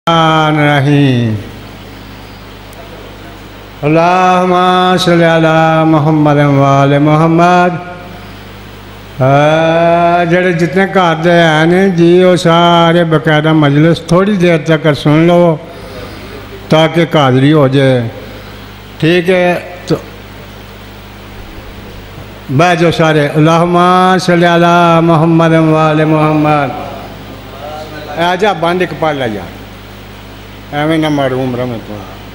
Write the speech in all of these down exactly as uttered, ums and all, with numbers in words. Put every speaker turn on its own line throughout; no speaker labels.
रहीम अल्लाहुम्मा सल्ली अला मुहम्मद व आले मुहम्मद। जेड़े जितने घर दे हैं जी वो सारे बकायदा मजलिस थोड़ी देर तक सुन लो ताकि हाज़री हो जाए। ठीक है तो बैठ जाओ सारे। अल्लाहुम्मा सल्ली अला मुहम्मद व आले मुहम्मद। आजा बंद एक पढ़ लिया एवं ना मरूम रमे तो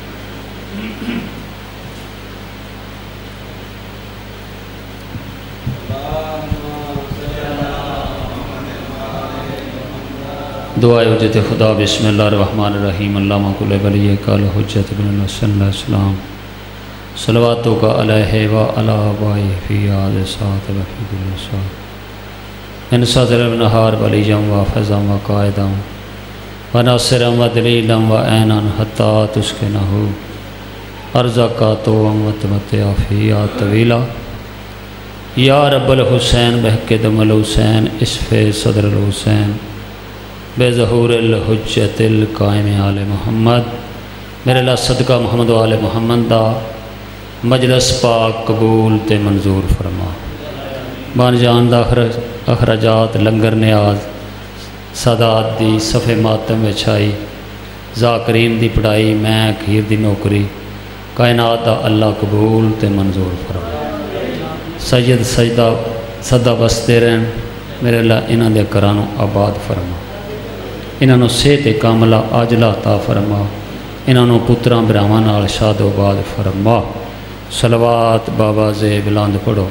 दुआ हुज्जत खुदा बिस्मिल्लाहिर्रहमानिर्रहीम अल्लामा कुल वली काल हुज्जत बिन सल्लल्लाहु सलवातु का अलैहि व अला वाई फी आद सात व फी कुल सात इन सदर नहार वलियम व फज़म व कायदम व नासिरम व दलीलम व ऐनन हत्ता तुस्किनहु अर्ज़क़तो व तमत्तिअ फ़ीहा तवीला या रब्बल हुसैन बहक़ दमल हुसैन इस्फ़े सदर हुसैन बेज़हूरिल हुज्जतिल कायम आले मोहम्मद। मेरे ला सदका मोहम्मद आले मोहम्मद दा मजलिस पाक कबूल ते मंजूर फरमा। बन जान दा अखराजात लंगर न्याज सादात दी सफ़े मातम विछाई ज़ाकरीन दी पढ़ाई मैं अखीर दी नौकरी कायनात दा अल्लाह कबूल ते मंजूर फरमा। सैयद सजदा सदा बसते रहन मेरे ला इन्हां दे घरां नूं आबाद फरमा। इन्हों सेहत कामला आजला ता फरमा। इन्हों पुत्रां भरावां नाल शादोबाद फरमा। सलवात बाबा जे बुलंद पढ़ो।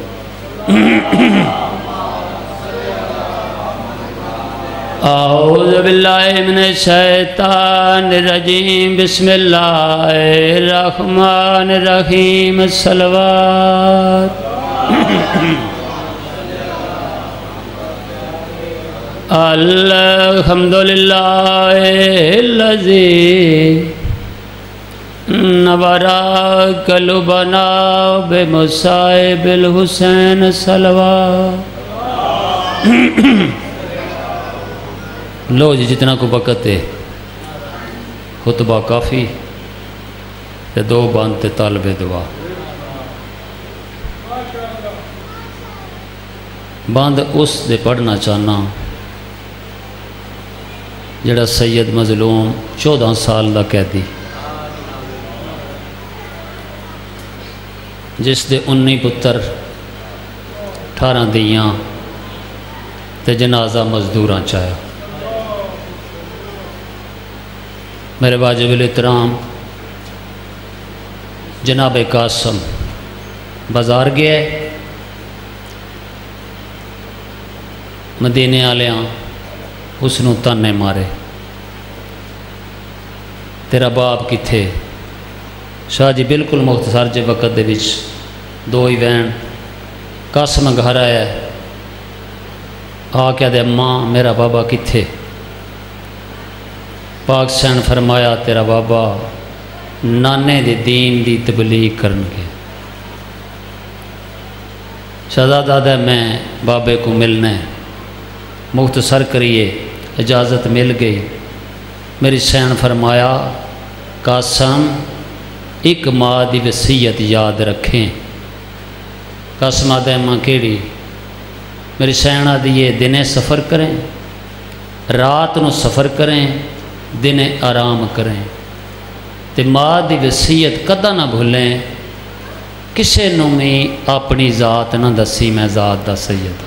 औज़ु बिल्लाहि मिनश शैतानिर रजीम बिस्मिल्लाहिर रहमानिर रहीम सलवात। अल्हम्दुलिल्लाहिल्लज़ी नवरा कलुबना बेमुसाइबिल हुसैन सलवात। लो जी जितना को वक़्त है खुतबा काफ़ी ते दो बंद ते तालबे दुआ। बंद उस दे पढ़ना चाहना जड़ा सैयद मजलूम चौदह साल का कैदी जिस दे उन्नी पुत्र अठारह दियाँ ते जनाजा मजदूरां चाया। मेरे वाजिबुल इहतराम जनाब कासम बाजार गया मदीने आलियां उसनू ताने मारे तेरा बाप किथे। शाह जी बिल्कुल मुख्तसर जे वक़्त दे विच दो ही वैन कासम घर आया आ क्या दे अम्मा मेरा बाबा किथे। पाक सैन फरमाया तेरा बाबा नाने दे दीन दी तबलीग करन गया। शहजादा दे मैं बाबे को मिलना मुख्तसर करिए इजाज़त मिल गई। मेरी सैन फरमाया कासम एक माँ की वसीयत याद रखें। कासम आदे माँ केड़ी मेरी सैन आदि ये दिने सफ़र करें रात को सफ़र करें दिने आराम करें ते माँ की वसीयत कदा ना भूलें। किसी नूं भी अपनी ज़ात ना दसी मैं ज़ात दा सैयद।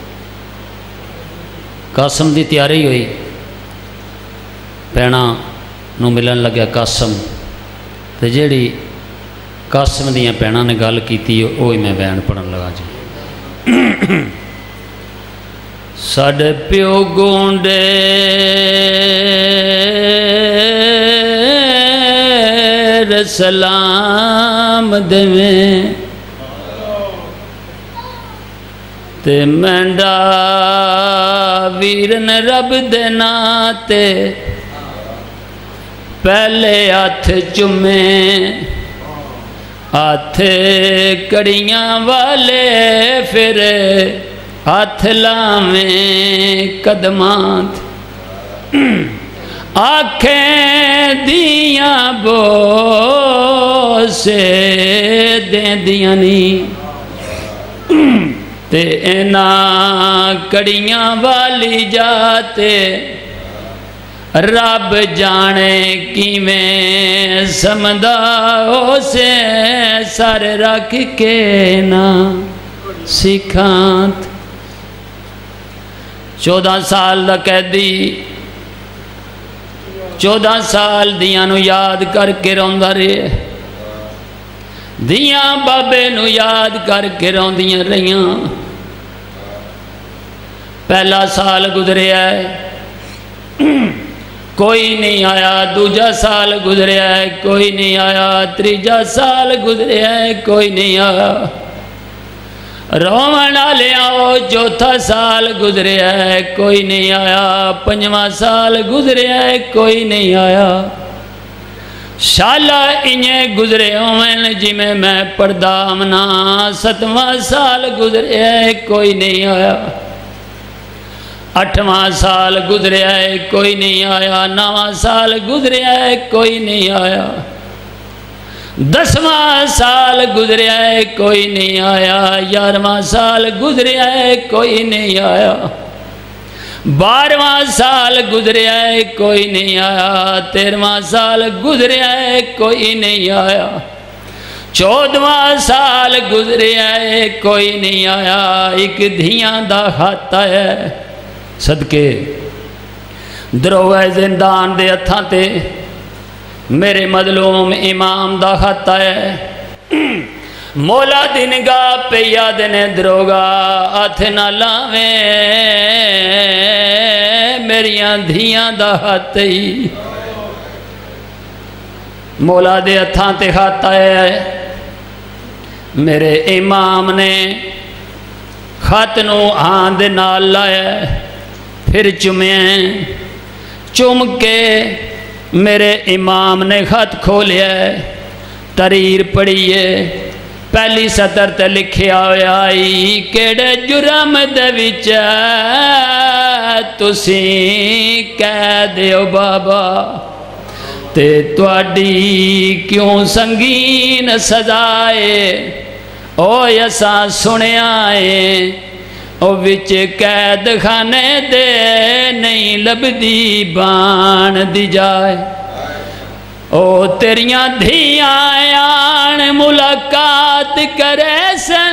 कासम की तैयारी हुई भैणा नूं मिलन लग्या कासम ते जिहड़ी कासम दियां भैणां ने गल कीती वो ही मैं बयान पढ़न लगा जी। साडे प्यो गोंडे सलाम देवें ते मैंडा वीरन रब दे नाते पहले हथ चुमे हथ कड़ियां वाले फिर हथ लावें कदमां آنکھیں دیاں بو سے دیں دیاں نہیں تے اینا کڑیاں والی جاتے رب جانے کی میں سمدہ اسے سر رکھ کے نہ سکھانت چودہ سال دا قیدی چودہ سال دیاں نو یاد کر کے روندہ رہے دیاں بابے نو یاد کر کے روندیاں رہیاں پہلا سال گزرے آئے کوئی نہیں آیا دوجا سال گزرے آئے کوئی نہیں آیا تریجا سال گزرے آئے کوئی نہیں آیا رومنا لے آؤ چوتھا سال گزرے آئے کوئی نہیں آیا پنجواں سال گزرے آئے کوئی نہیں آیا شالا انہیں گزرے ہوئن جی میں میں پردہ امنا ستواں سال گزرے آئے کوئی نہیں آیا اٹھواں سال گزرے آئے کوئی نہیں آیا نواں سال گزرے آئے کوئی نہیں آیا دسواں سال گزرے آئے کوئی نہیں آیا یارواں سال گزرے آئے کوئی نہیں آیا بارہواں سال گزرے آئے کوئی نہیں آیا تیرہواں سال گزرے آئے کوئی نہیں آیا چودواں سال گزرے آئے کوئی نہیں آیا ایک دھیاں دا خط ہے صدقے دروہ زندان دے ہتھاں تے میرے مظلوم امام دا خط ہے مولا دی نگاہ پہ یاد نے دروگا ہاتھ نہ لاویں میریاں دھیاں دا خط ہی مولا دے ہتھاں تے خط ہے میرے امام نے خط نو آند نال لایا پھر چمیں چم کے میرے امام نے خط کھولیا تریر پڑھیے پہلی سطر تے لکھے آئی کیڑے جرم دے وچ تسی کہہ دیو بابا تے تواڈی کیوں سنگین سزائے او یساں سنے آئے او وچ قید خانے دے نہیں لبدی بان دی جائے او تیریاں دھیاں آن ملاقات کرے سن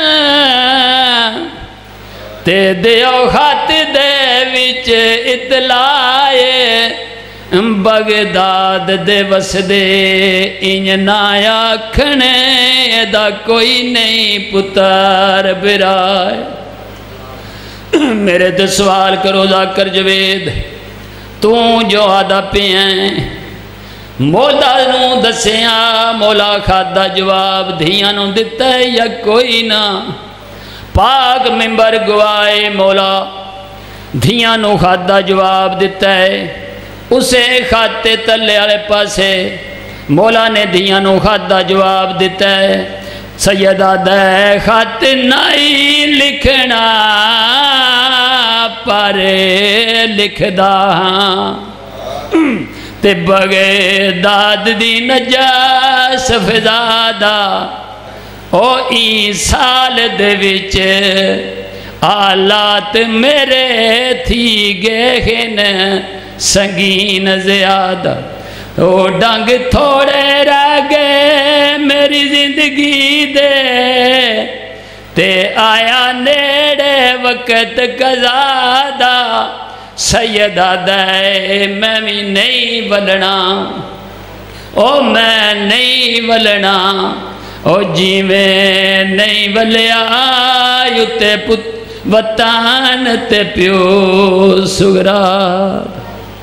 تے دیو خط دے وچ اطلاع بغداد دے وسدے انج نہ آکھنے دا کوئی نہیں پتر برائے میرے تو سوال کرو ذاکر جوید تو جو آدھا پہیں مولا نو دسیاں مولا خادہ جواب دھیاں نو دیتا ہے یا کوئی نہ پاک ممبر گوائے مولا دھیاں نو خادہ جواب دیتا ہے اسے خاتے تلے آلے پاسے مولا نے دھیاں نو خادہ جواب دیتا ہے سیدہ دے خط نہیں لکھنا پر لکھ دا تے بغداد دی نجاس فزادہ او ای سال دے وچ آلات میرے تھی گہن سنگین زیادہ او ڈنگ تھوڑے رہ گئے میری زندگی دے تے آیا نیڑے وقت قضادہ سیدہ دے میں بھی نہیں ولنا او میں نہیں ولنا او جی میں نہیں ولیا یوتے پت وطان تے پیو سگراد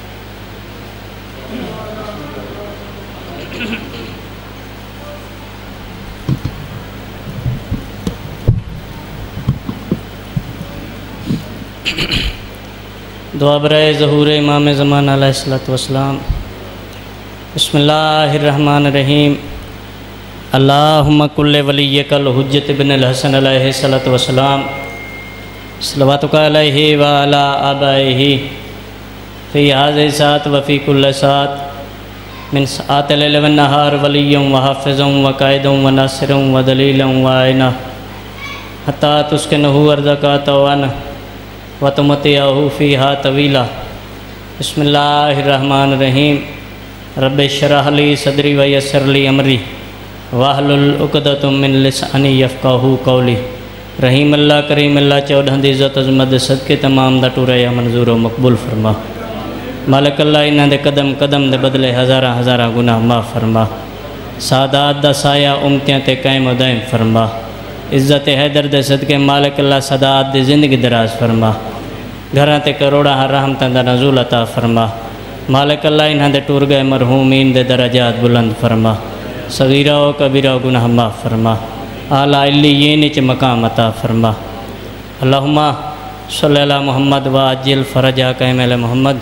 دعا برائے ظہور امام زمان علیہ السلام بسم اللہ الرحمن الرحیم اللہم کل ولیک الحجت بن الحسن علیہ السلام صلواتک علیہ وعلا آبائہ فی هذه الساعة وفي كل ساعة من ساعات الليل والنهار وليا وحافظا وقائدا وناصرا ودليلا وعينا حتى تسكنه أرضك طوعا وتمتعه فيها طويلا. بسم الله الرحمن الرحيم. رب اشرح لي صدري ويسر لي أمري واحلل عقدة من لساني يفقهوا قولي. رحیم اللہ کریم اللہ چودہ دی عزت عظمت صدقے تمام دا ٹورا یا منظور و مقبول فرما. مالک اللہ انہاں دے قدم قدم دے بدلے ہزارہ ہزارہ گناہ معاف فرما. سعادات دا سایہ امتیاں تے قائم و دائم فرما. عزت حیدر دے صدقے مالک اللہ سعادات دے زندگی دراز فرما. گھراں تے کروڑا رحمتاں دا نزول عطا فرما. مالک اللہ انہاں دے ٹور گئے مرحومین دے درجات بلند فرما. صغیرہ و کبیرہ گناہ معاف فرما. اعلیٰ علیین چ مقام عطا فرما. اللہم صلی اللہ محمد واجل فرجا قائم علی محمد.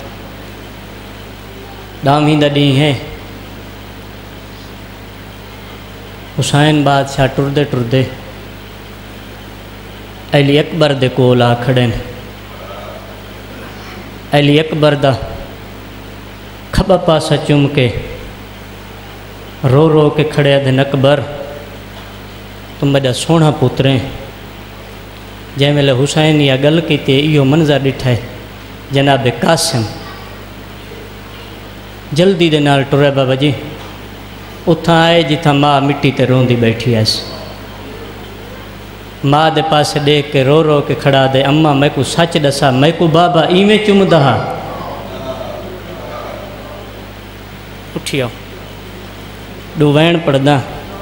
ڈامی دا ڈی ہے حسین بادشاہ ٹردے ٹردے علی اکبر دے کول آ کھڑے نے. علی اکبر دا کھبا پاسا چوم کے رو رو کے کھڑے دن اکبر تم بڑا سونا پوتریں. جے ویلے حسین یا گل کیتے ایو منظر ڈٹھا ہے جناب قاسم جلدی دے نال ٹرے بابا جی اتھاں آئے جتھاں ماں مٹی تے روندی بیٹھی ایس. ماں دے پاسے دیکھ کے رو رو کے کھڑا دے اماں میں کو سچ دسا میں کو بابا ایویں چم دہا. اٹھیو ڈو وین پڑھدا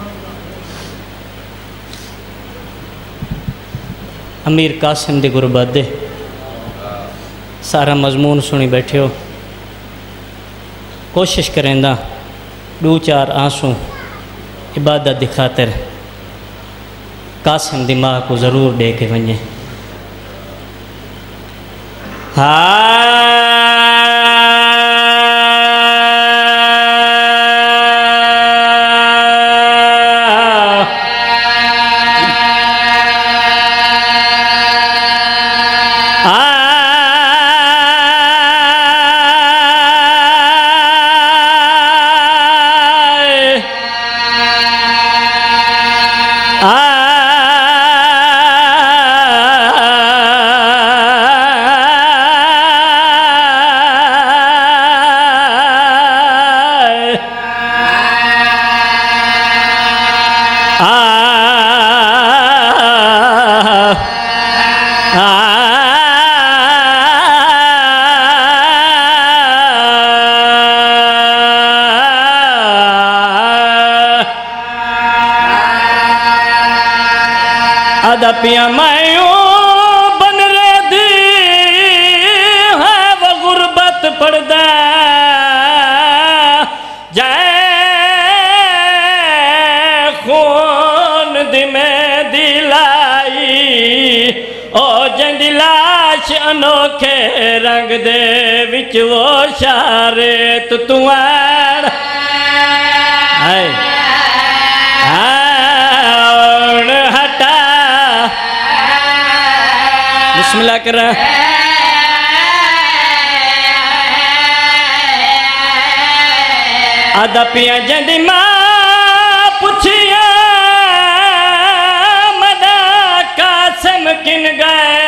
امیر قاسم دی غربت دے سارا مضمون سنی بیٹھے ہو. کوشش کریں دا دو چار آنسوں عبادت دی خاطر قاسم دی ماں کو ضرور دے کے ونجے. آدھا پیا مائیوں بن رہ دی ہے وہ غربت پڑھدا جائے خون دی میں دلائی او جن لاش انوکھے رنگ دے وچ وہ شارے تو توار آئے بسم اللہ کر رہا آدھا پیا جندی ماں پوچھیا مدا قاسم کن گئے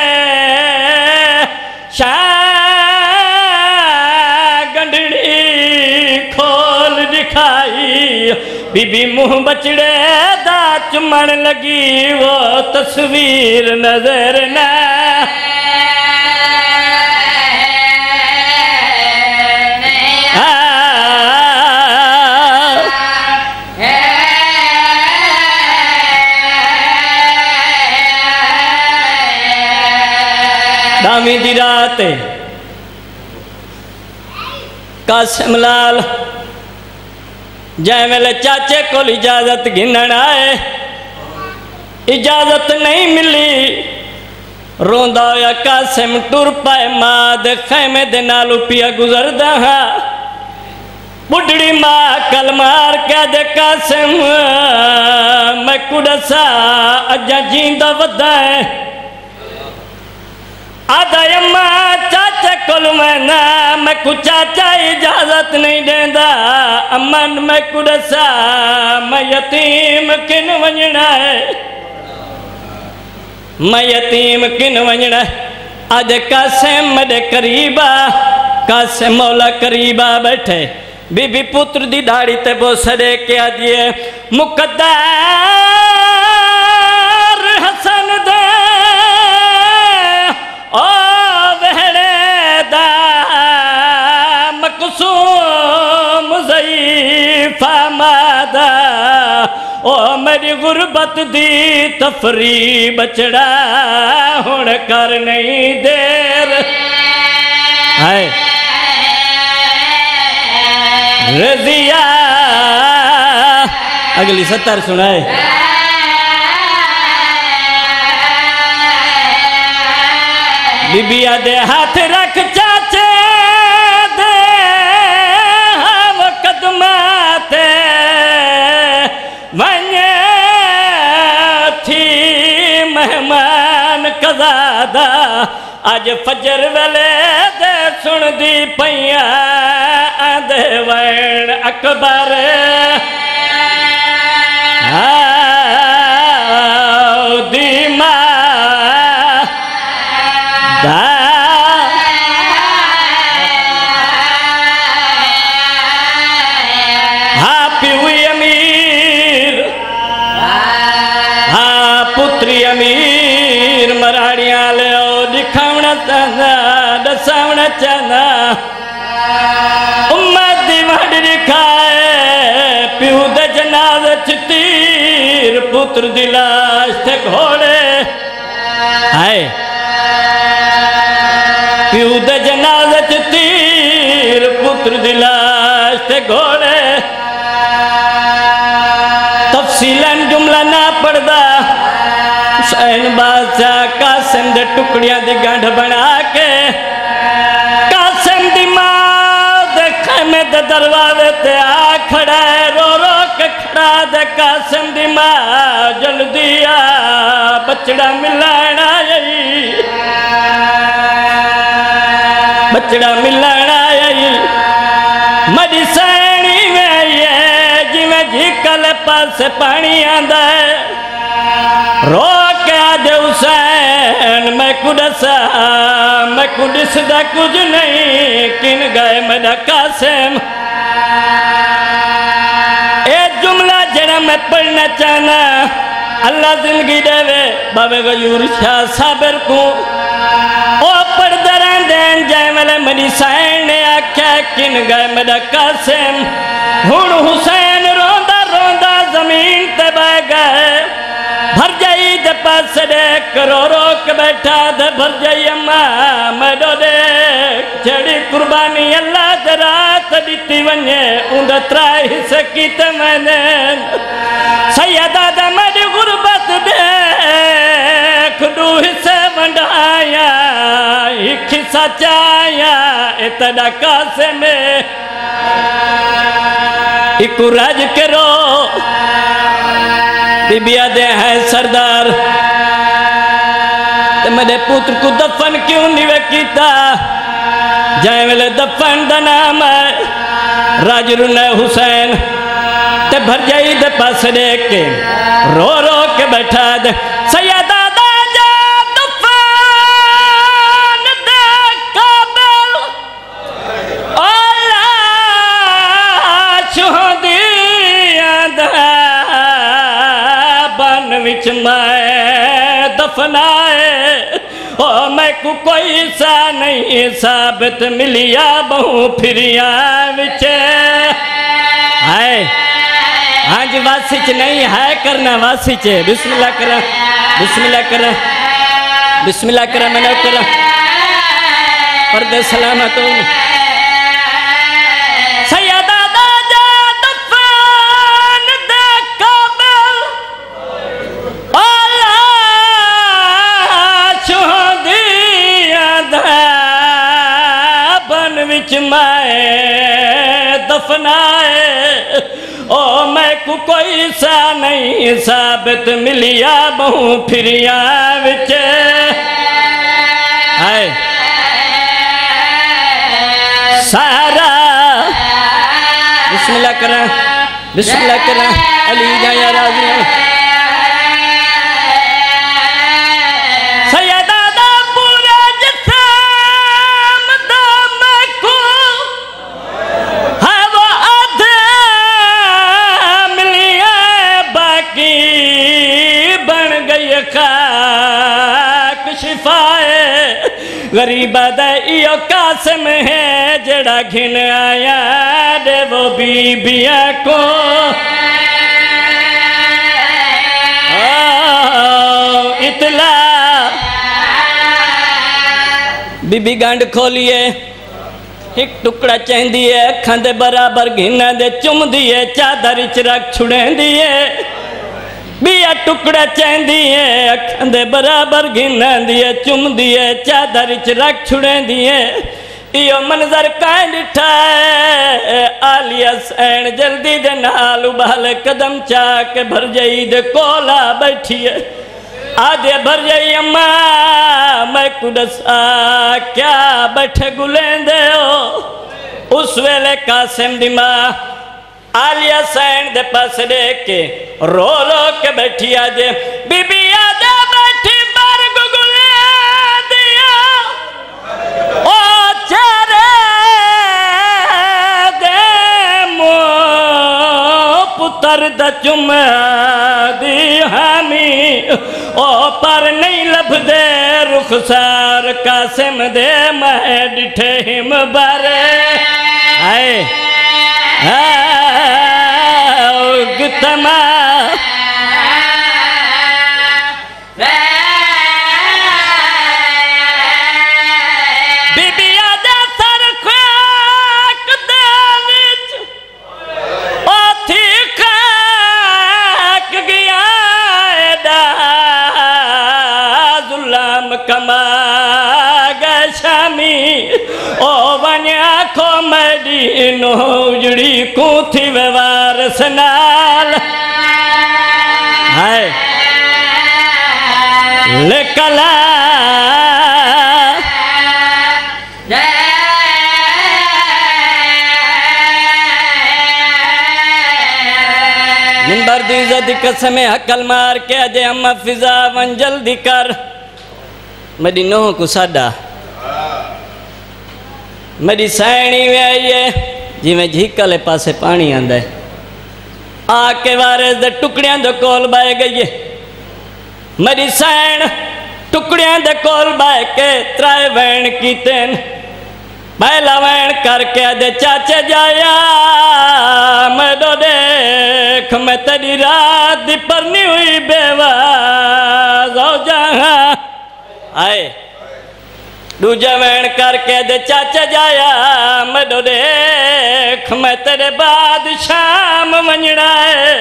شاہ گنڈڑی کھول دکھائی بی بی منہ بچڑے دا چمن لگی وہ تصویر نظر نہ دامی دی رات قاسم لال جائے ملے چاچے کو اجازت گنن آئے اجازت نہیں ملی روندہ ہویا قاسم ٹور پائے ماں دے خیمے دے نالو پیا گزر دہا بڑھڑی ماں کل مار کے دے قاسم میں کڑسا اجا جیندہ ودائے آدھا یما چاچے کل میں نا میں کو چاچا اجازت نہیں دیندہ امن میں کو دسا میں یتیم کن ونجنا ہے میں یتیم کن ونجنا ہے آج قاسم مدے قریبا قاسم مولا قریبا بیٹھے بی بی پتر دی داڑی تے بو سڑے کیا دیئے مقدر حسن دے او بہڑے دا مقصوم ضعیفہ مادہ او میری غربت دی تفریح بچڑا ہون کر نہیں دیر آئے رضیہ اگلی ستر سنائے بی بی آدھے ہاتھ رکھ چاچے دے ہم قدماتے ونیے تھی مہمان قضادہ آج فجر ویلے دے سن دی پئیاں آدھے وین اکبر آو دیما دا ہاں پیوی امیر ہاں پتری امیر مراڑیاں لے او دکھاونا چاہنا دساونا چاہنا امت دی وڈ دکھائے پیو دے جنازہ چتیر پتر دی لاش تے گھوڑے آئے پیو دے جنازہ چتیر پتر دی لاش تے گھوڑے تفصیلاً جملہ نہ پڑھدا حسین بادشاہ قاسم دے ٹکڑیاں دی گنڈ بنا کے قاسم دی ماں دے خیمے دے دروازے تے آ کھڑا ہے رو رو کے کھڑا دے قاسم دی ماں جلدی آ بچڑا ملانا یہی بچڑا ملانا یہی مجھ سینی میں یہ جی میں جھکل پاس پانی آندہ ہے رو کے آدھے حسین میں کڈسا میں کڈس دا کچھ نہیں کن گئے میرا قاسم اے جملہ جڑا میں پڑھنا چاہنا اللہ زندگی دے وے بابے غیور شاہ صابر کو او پڑھ دران دین جائے ملے منی سائن نے آکھا کن گئے میرا قاسم ہون حسین روندہ روندہ زمین تے بہ گئے بھر جائی دے پاس دیکھ رو رو کے بیٹھا دے بھر جائی اماں میں دو دیکھ چھڑی قربانی اللہ دے رات دیتی ونجے اندہ ترائی حصہ کیتے میں نے سیدہ دے میری غربت دیکھ دو حصے بندھایا ایک حصہ چایا اتنا کاسے میں ایک راج کرو بی بی آدھے ہیں سردار تے میرے پتر کو دفن کیوں نہیں کیتا جائے ملے دفن دا نام ہے راج رنے حسین تے بھر جائی دے پاس دیکھ کے رو رو کے بیٹھا دے سیدہ دا جا دفن دے قابل اللہ شہدی آدھا وچ میں دفنائے او میں کو کوئی سا نہیں ثابت ملیا بہو پھریا وچے آئے آج واسچ نہیں ہے کرنا واسچ بسم اللہ کرا بسم اللہ کرا بسم اللہ کرا میں نے کرا پردے سلامتوں میں دفنائے او میں کو کوئی سا نہیں ثابت ملیا بہو پھریا وچے آئے کرا بسم اللہ کرا علی جایا راضی سیدہ دا پورا جسم دا میں کو ہے وہ آدھے ملیاں باقی بن گئی خاک شفائے غریبہ دے ایو قاسم ہے جڑا گھن آیا دے وہ بی بیاں کو اطلاع بی بی گانڈ کھولیے ایک ٹکڑا چین دیئے اکھاں دے برابر گھنہ دے چم دیئے چادر چرک چھڑیں دیئے بیا ٹکڑا چین دیئے اکھاں دے برابر گھنہ دیئے چم دیئے چادر چرک چھڑیں دیئے ایو منظر کائیں ڈٹھائے آلیہ سین جلدی دے نال ابال قدم چاک بھر جائی دے کولا بیٹھیے آدھے بھر جائی اماں میں کدسا کیا بیٹھے گلیں دے ہو اس ویلے قاسم دی ماں آلیہ سین دے پاس دے کے رو رو کے بیٹھی آدھے بی بی آدھے بیٹھی بارگ گلیں دیا او چارے دے مو پتر دا چمہ دی ہمی او پر نہیں لب دے رخسار قاسم دے میں ڈٹھے ہم بارے آئے گتما بی بی آدھے سر خاک دے وچ او تھی خاک گیا ایڈا ظلم کما گئے شامی او ونیا کھو میڈی نو جڑی کو تھی ویوار سنال ہائے لکلا منبر دی زدی قسم حقل مار کے اجے اما فضا ون جلدی کر میری نوہ کو ساڑا میری سینی میں آئیے جی میں جھیکلے پاسے پانی آندھا ہے آکے وارز دے ٹکڑیاں دے کول بائے گئیے میری سین ٹکڑیاں دے کول بائے کے ترائے وین کی تین پہلا وین کر کے دے چاچے جایا میں دو دیکھ میں تیری رات دی پرنی ہوئی بیواز ہو جہاں آئے دوجہ وین کر کے دے چاچا جایا میں دو دیکھ میں تیرے بعد شام ونجڑا ہے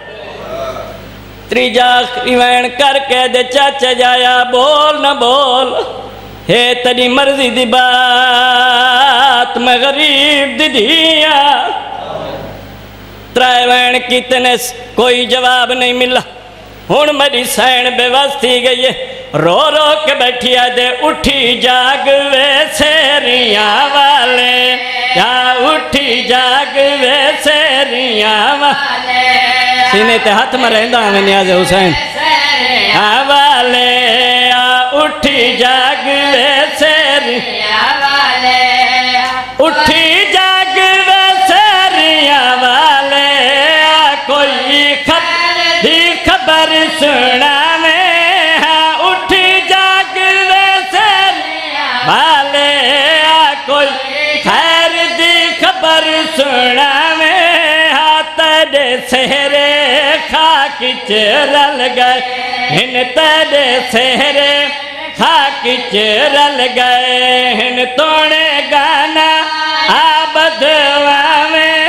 تریجہ وین کر کے دے چاچا جایا بول نہ بول ہے تیری مرضی دی بات میں غریب دی دیا ترائے وین کی تنس کوئی جواب نہیں ملا ہون میری سین بے واسطی گئی ہے رو رو کے بیٹھی آدھے اٹھی جاگ وے سیریاں والے یا اٹھی جاگ وے سیریاں والے سینے تے ہاتھ میں رہندہ ہمیں نیاز حسین والے یا اٹھی جاگ وے سیریاں والے اٹھی جاگ وے سیریاں والے کوئی خبر دی خبر سنا میں سنا میں ہاتھ دے سہرے خاک چرل گئے ہن تیرے سہرے خاک چرل گئے ہن توڑے گانا آبدوا میں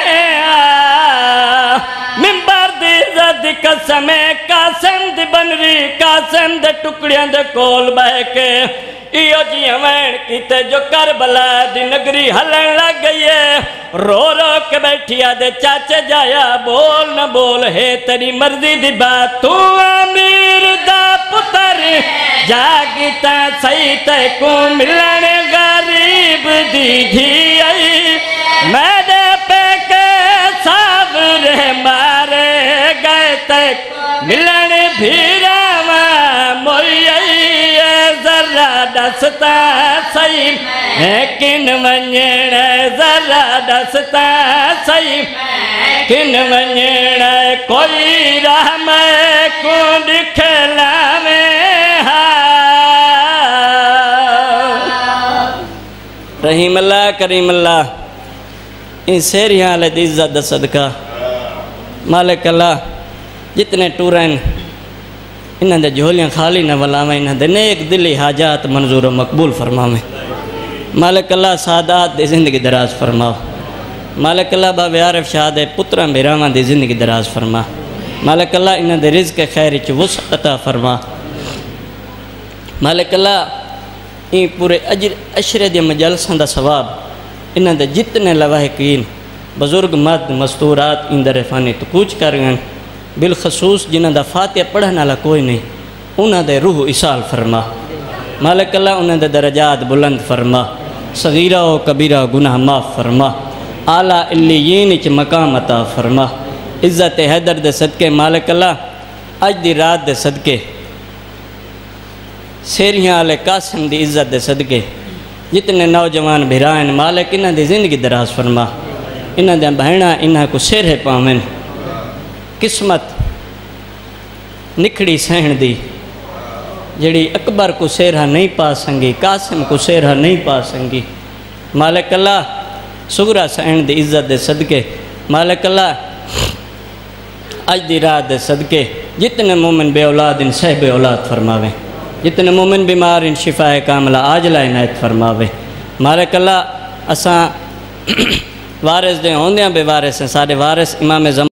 ممبر دی زد قسم قاسم دی بنری قاسم دے ٹکڑیاں دے کول بہ کے ایو جی ہمیں کیتے جو کربلا دی نگری ہلن لگ گئی ہے رو رو کے بیٹھی آدھے چاچے جایا بول نہ بول ہے تیری مرضی دی بات تو امیر دا پتر جاگتا سیتے کو ملن غریب دی دھی آئی میرے پہ کے ساتھ تک ملن بھیراوا موئی ذرا دستا سہی کن ونجن ذرا دستا سہی کن ونجن کوئی راہ میں کو دکھلاویں رحیم اللہ کریم اللہ ان سیریاں علیہ عزت دا صدقہ مالک اللہ جتنے ٹورین انہاں دے جھولیاں خالی نہ ولاویں انہاں دے نیک دلی حاجات منظور و مقبول فرماویں مالک اللہ سعادات دے زندگی دراز فرماو مالک اللہ باب عارف شاہ دے پتراں بیراواں دے زندگی دراز فرما مالک اللہ انہاں دے رزق خیر وچ وسعت عطا فرما مالک اللہ این پورے اجر اشرے دے مجلساں دا ثواب انہاں دے جتنے لواحقین بزرگ مد مستورات ان در فانی تو کوچ کر گئے بالخصوص جنہاں دا فاتحہ پڑھنے والا کوئی نہیں انہاں دے روح اصال فرما مالک اللہ انہاں دے درجات بلند فرما صغیرہ و کبیرہ گناہ معاف فرما اعلیٰ علیین وچ مقام عطا فرما عزت حیدر دے صدقے مالک اللہ اج دی رات دے صدقے سیریاں علیہ قاسم دی عزت دے صدقے جتنے نوجوان بھرائن مالک انہاں دی زندگی دراز فرما انہاں دے بہنہ انہاں کو سیرہ پاویں قسمت نکھڑی سہن دی جڑی اکبر کو سیرہ نہیں پا سنگی قاسم کو سیرہ نہیں پا سنگی مالک اللہ سغرا سہن دی عزت دے صدقے مالک اللہ اج دی رات دے صدقے جتنے مومن بے اولاد ان صحب اولاد فرماویں جتنے مومن بیمار ان شفا کاملہ عاجلہ عنایت فرماوے مالک اللہ اساں وارث دے ہوندیاں بے وارث ہیں سارے وارث امام زمان